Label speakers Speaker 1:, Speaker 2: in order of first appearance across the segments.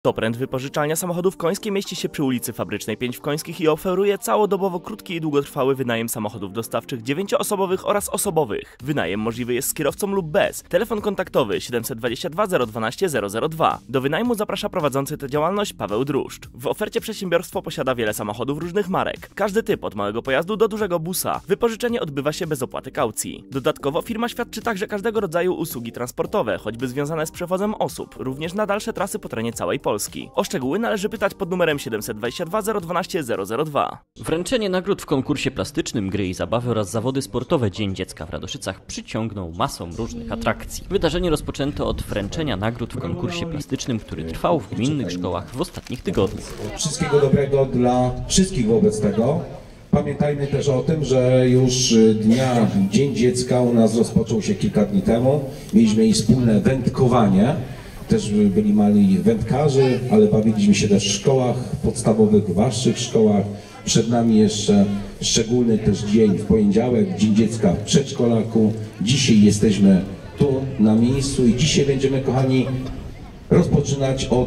Speaker 1: Toprent wypożyczalnia samochodów końskiej mieści się przy ulicy Fabrycznej 5 w Końskich i oferuje całodobowo krótki i długotrwały wynajem samochodów dostawczych 9-osobowych oraz osobowych. Wynajem możliwy jest z kierowcą lub bez. Telefon kontaktowy 722 012 002. Do wynajmu zaprasza prowadzący tę działalność Paweł Druszcz. W ofercie przedsiębiorstwo posiada wiele samochodów różnych marek. Każdy typ od małego pojazdu do dużego busa. Wypożyczenie odbywa się bez opłaty kaucji. Dodatkowo firma świadczy także każdego rodzaju usługi transportowe, choćby związane z przewozem osób, również na dalsze trasy po terenie całej Polski. O szczegóły należy pytać pod numerem 722 012 002.
Speaker 2: Wręczenie nagród w konkursie plastycznym Gry i Zabawy oraz zawody sportowe Dzień Dziecka w Radoszycach przyciągnął masą różnych atrakcji. Wydarzenie rozpoczęto od wręczenia nagród w konkursie plastycznym, który trwał w gminnych szkołach w ostatnich tygodniach.
Speaker 3: Wszystkiego dobrego dla wszystkich wobec tego. Pamiętajmy też o tym, że już Dzień Dziecka u nas rozpoczął się kilka dni temu. Mieliśmy i wspólne wędkowanie. Też byli mali wędkarze, ale bawiliśmy się też w szkołach podstawowych, w waszych szkołach. Przed nami jeszcze szczególny też dzień w poniedziałek, Dzień Dziecka w przedszkolaku. Dzisiaj jesteśmy tu na miejscu i dzisiaj będziemy, kochani, rozpoczynać od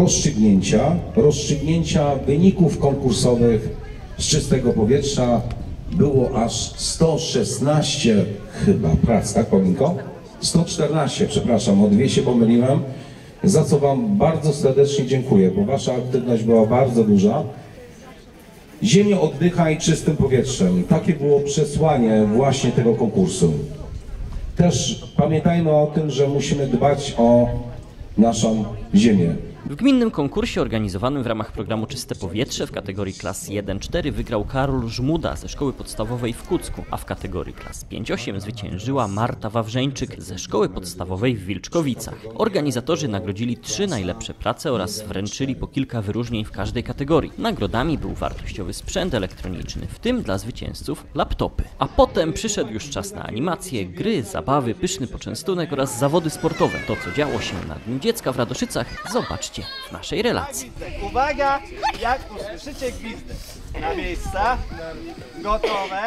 Speaker 3: rozstrzygnięcia wyników konkursowych z czystego powietrza. Było aż 116 chyba prac, tak, Paulinko? 114, przepraszam, o 2 się pomyliłem. Za co wam bardzo serdecznie dziękuję, bo wasza aktywność była bardzo duża. Ziemia oddychaj czystym powietrzem. Takie było przesłanie właśnie tego konkursu. Też pamiętajmy o tym, że musimy dbać o naszą ziemię.
Speaker 2: W gminnym konkursie organizowanym w ramach programu Czyste Powietrze w kategorii klas 1-4 wygrał Karol Żmuda ze szkoły podstawowej w Kucku, a w kategorii klas 5-8 zwyciężyła Marta Wawrzeńczyk ze szkoły podstawowej w Wilczkowicach. Organizatorzy nagrodzili 3 najlepsze prace oraz wręczyli po kilka wyróżnień w każdej kategorii. Nagrodami był wartościowy sprzęt elektroniczny, w tym dla zwycięzców laptopy. A potem przyszedł już czas na animacje, gry, zabawy, pyszny poczęstunek oraz zawody sportowe. To, co działo się na Dniu Dziecka w Radoszycach, zobaczcie w naszej relacji.
Speaker 4: Uwaga, jak usłyszycie gwizdek. Na miejsca, gotowe.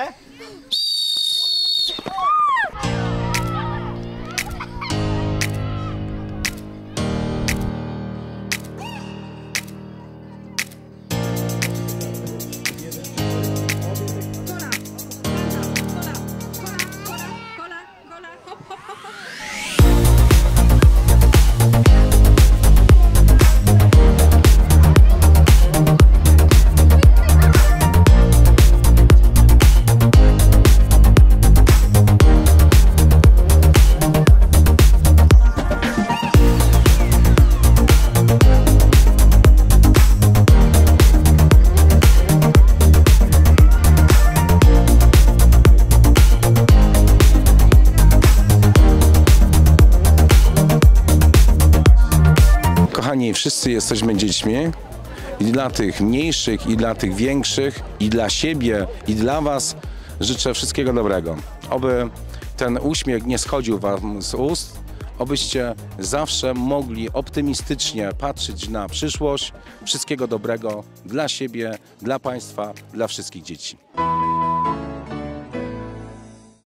Speaker 5: Kochani, wszyscy jesteśmy dziećmi i dla tych mniejszych, i dla tych większych, i dla siebie, i dla was życzę wszystkiego dobrego. Oby ten uśmiech nie schodził wam z ust, obyście zawsze mogli optymistycznie patrzeć na przyszłość. Wszystkiego dobrego dla siebie, dla państwa, dla wszystkich dzieci.